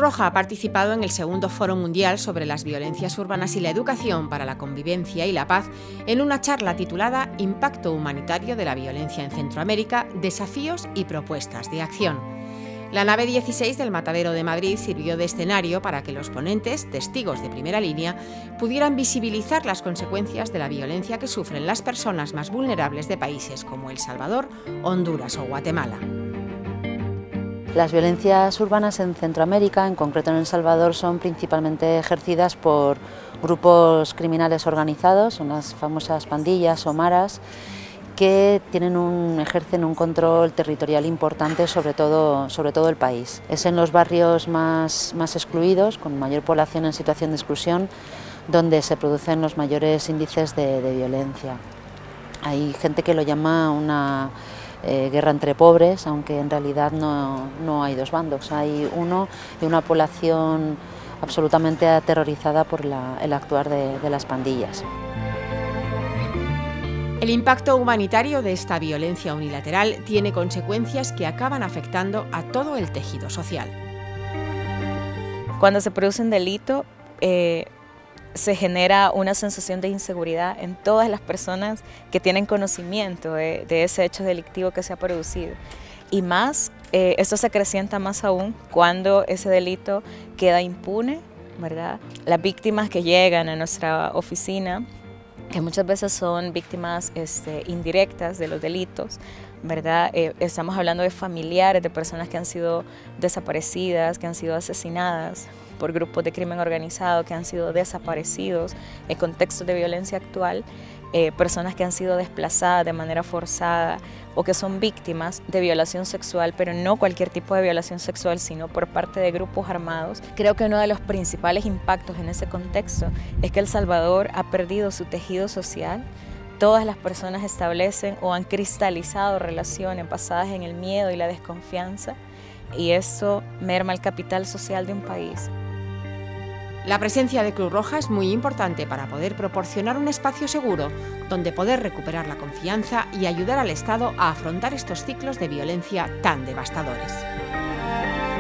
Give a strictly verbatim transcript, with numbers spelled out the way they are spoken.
Roja ha participado en el segundo Foro Mundial sobre las Violencias Urbanas y la Educación para la Convivencia y la Paz en una charla titulada Impacto humanitario de la violencia en Centroamérica, desafíos y propuestas de acción. La nave dieciséis del Matadero de Madrid sirvió de escenario para que los ponentes, testigos de primera línea, pudieran visibilizar las consecuencias de la violencia que sufren las personas más vulnerables de países como El Salvador, Honduras o Guatemala. Las violencias urbanas en Centroamérica, en concreto en El Salvador, son principalmente ejercidas por grupos criminales organizados, unas famosas pandillas o maras, que tienen un, ejercen un control territorial importante sobre todo, sobre todo el país. Es en los barrios más, más excluidos, con mayor población en situación de exclusión, donde se producen los mayores índices de, de violencia. Hay gente que lo llama una eh, guerra entre pobres, aunque en realidad no, no hay dos bandos, hay uno y una población absolutamente aterrorizada por la, el actuar de, de las pandillas. El impacto humanitario de esta violencia unilateral tiene consecuencias que acaban afectando a todo el tejido social. Cuando se produce un delito, eh, se genera una sensación de inseguridad en todas las personas que tienen conocimiento de, de ese hecho delictivo que se ha producido. Y más, eh, esto se acrecienta más aún cuando ese delito queda impune, ¿verdad? Las víctimas que llegan a nuestra oficina, que muchas veces son víctimas este, indirectas de los delitos, ¿verdad? Eh, estamos hablando de familiares de personas que han sido desaparecidas, que han sido asesinadas por grupos de crimen organizado, que han sido desaparecidos en contextos de violencia actual, eh, personas que han sido desplazadas de manera forzada o que son víctimas de violación sexual, pero no cualquier tipo de violación sexual, sino por parte de grupos armados. Creo que uno de los principales impactos en ese contexto es que El Salvador ha perdido su tejido social. Todas las personas establecen o han cristalizado relaciones basadas en el miedo y la desconfianza, y eso merma el capital social de un país. La presencia de Cruz Roja es muy importante para poder proporcionar un espacio seguro donde poder recuperar la confianza y ayudar al Estado a afrontar estos ciclos de violencia tan devastadores.